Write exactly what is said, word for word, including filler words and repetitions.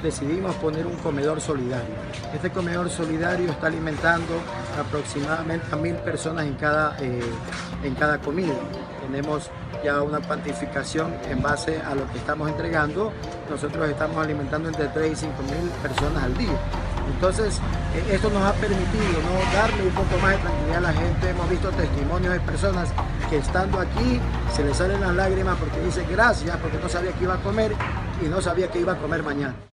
decidimos poner un comedor solidario. Este comedor solidario está alimentando aproximadamente a mil personas en cada, eh, en cada comida. Tenemos ya una cuantificación en base a lo que estamos entregando. Nosotros estamos alimentando entre tres y cinco mil personas al día. Entonces, esto nos ha permitido, ¿no?, darle un poco más de tranquilidad a la gente. Hemos visto testimonios de personas que estando aquí se les salen las lágrimas porque dicen gracias, porque no sabía que iba a comer y no sabía que iba a comer mañana.